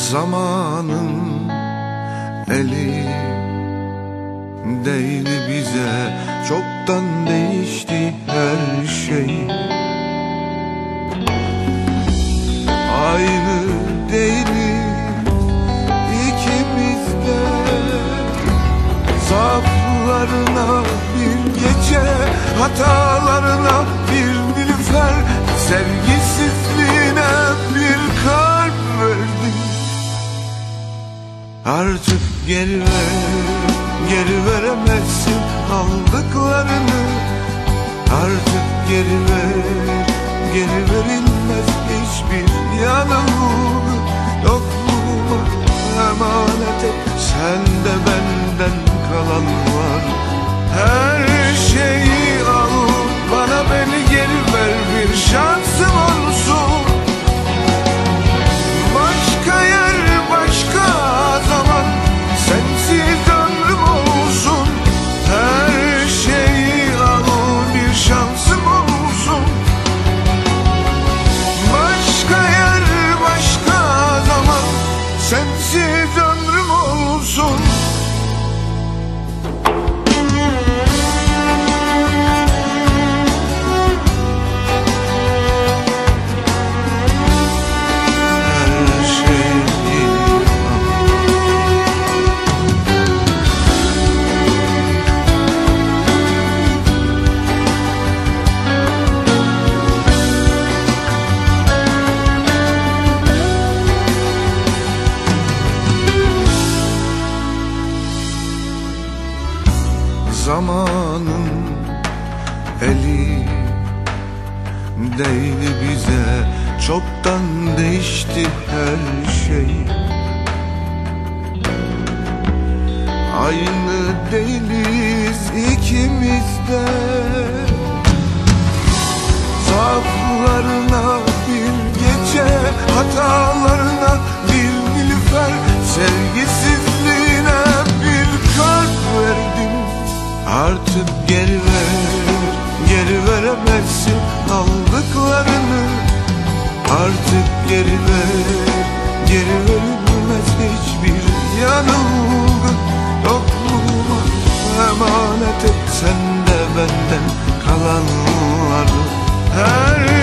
Zamanın eli değdi bize, çoktan değişti her şey. Aynı değiliz ikimiz de, zaaflarına bir gece, hatalarına bir nilüfer, sevgisizliğine bir kalp verdim. Artık geri veremezsin aldıklarını. Artık geri verilmez hiçbir yanılgı. Yokluğuma emanet et, sende benden kalan var. Her şeyi al, bana beni geri ver, bir şansım olsun. Başka yer, başka zaman, sensiz ömrüm olsun. Her şeyi al, bir şansım olsun. Başka yer, başka zaman, sensiz ömrüm olsun. Zamanın eli değdi bize, çoktan değişti her şey. Aynı değiliz ikimiz de, zaaflarına bir gece, hatalarına bir nilüfer, sevgisizliğine bir kalp verdim. Artık geri veremezsin aldıklarını. Artık geri verilmez hiçbir yanılgı. Yokluğuma emanet et, sende benden kalanları. Her